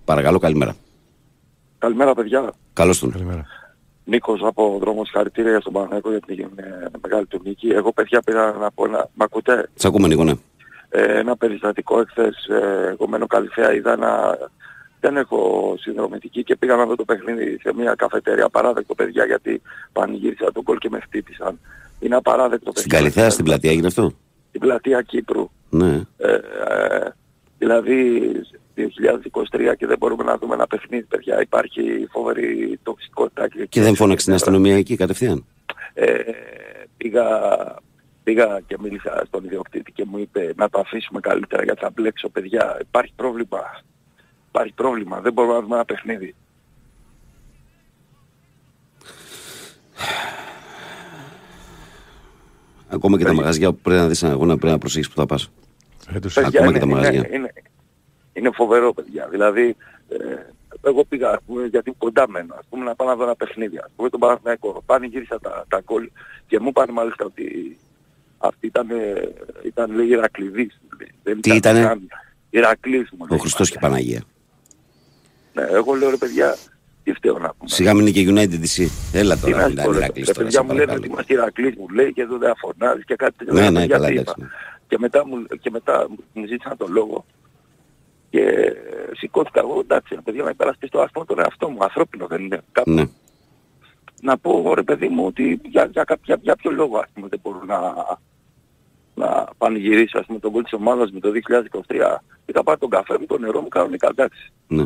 Παρακαλώ, καλημέρα. Καλημέρα, παιδιά. Καλώς τον. Καλημέρα. Νίκος από δρόμο, συγχαρητήρια για τον Παναθηναϊκό για την μεγάλη του νίκη. Εγώ, παιδιά, πήρα να πω ένα... Μ' ακούτε? Σ' ακούμε, Νίκο, ναι. Ένα περιστατικό εχθές. Εγώ μένω Καλυθέα, είδα ένα... Δεν έχω συνδρομητική και πήγα να δω το παιχνίδι σε μια καφετέρια. Απαράδεκτο, παιδιά, γιατί πανηγύρισα τον γκολ και με χτύπησαν. Είναι απαράδεκτο, παιδιά. Στην Καλυθέα, στην πλατεία έγινε αυτό? Στην πλατεία Κύπρου. Ναι. Δηλαδή 2023 και δεν μπορούμε να δούμε ένα παιχνίδι, παιδιά. Υπάρχει φοβερή τοξικότητα. Και δεν φώναξε την αστυνομία εκεί κατευθείαν? Πήγα και μίλησα στον ιδιοκτήτη και μου είπε να το αφήσουμε καλύτερα γιατί θα μπλέξω, παιδιά. Υπάρχει πρόβλημα. Υπάρχει πρόβλημα. Δεν μπορούμε να δούμε ένα παιχνίδι. Ακόμα και τα μαγαζιά που πρέπει να δεις ένα αγώνα, πρέπει να προσέχεις που θα πας. Παιδιά, ακόμα και τα μαγαζιά. Είναι φοβερό, παιδιά. Δηλαδή, εγώ πήγα, ας πούμε, γιατί κοντά μένω, ας πούμε, να πάω να δω ένα παιχνίδι. Ας πούμε, τον Παναθηναϊκό. Πάνε γύρισα τα γκολ και μου είπαν μάλιστα ότι αυτή ήταν λέει Ηρακληδής. Τι ήτανε? Ηρακλής μου. Ο Χριστός και η Παναγία. Ναι, εγώ λέω, ρε παιδιά, τι φταίω να πούμε. Σιγά μην είναι και United DC. Έλα τώρα, μην είναι Ηρακλής τώρα. Παιδιά μου λένε ότι είμαστε Ηρακλής, μου λέει, και εδώ δεν αφωνάζεις και κάτι τέτοιο. Ναι, καλά, εντάξει. Και μετά μου ζήτησαν τον λόγο και σηκώθηκα εγώ, εντάξει, παιδιά, να υπερασπιστώ, ας πούμε, τον εαυτό μου, ανθρώπινο δεν είναι κάπου. Ναι. Να πω, ρε παιδί μου, ότι για ποιο λόγο, ας πούμε, δεν μπορώ να πανηγυρίσω, ας πούμε, τον γκολ της ομάδας με το 2023. Είχα πάρει τον καφέ μου, το νερό μου, κανονικά, εντάξει. Ναι.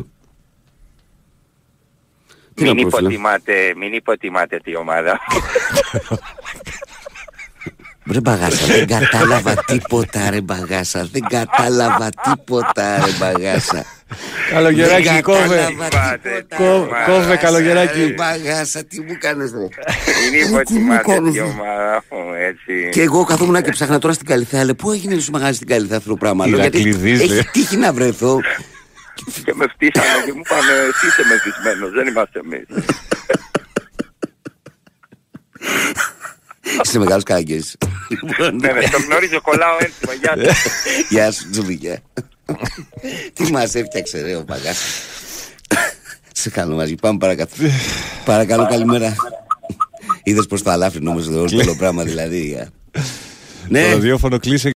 Μην υποτιμάτε τη ομάδα. Ρε Μπαγάσα, δεν κατάλαβα τίποτα, ρε Μπαγάσα. Δεν κατάλαβα τίποτα, ρε Μπαγάσα. Καλογεράκι, κόβε. Κόβε, καλογεράκι. Ρε Μπαγάσα, τι μου κάνεις, ρε? Μην υποτιμάτε τη ομάδα, έτσι. Και εγώ καθόμουν και ψάχνα τώρα στην Καλυθέα. Λέει, πού έγινε σου μαγάζι στην Καλυθέα αυτό το πράγμα? Γιατί έχει τύχει να βρεθώ. Και με φτύσανε και μου είπανε, εσύ είσαι μεθυσμένος, δεν είμαστε εμείς. Είστε μεγάλος κάγκες. Ναι, το γνωρίζω, κολλάω ένθιμα, γεια σου. Γεια σου, Τζουβικιά. Τι μας έφτιαξε, ρε, ο Παγάς. Σε κάνω μαζί, πάμε παρακάτω. Παρακαλώ, καλημέρα. Είδες πως το αλάφρυνο όμως, όλο το πράγμα δηλαδή. Το ραδιόφωνο κλείσε.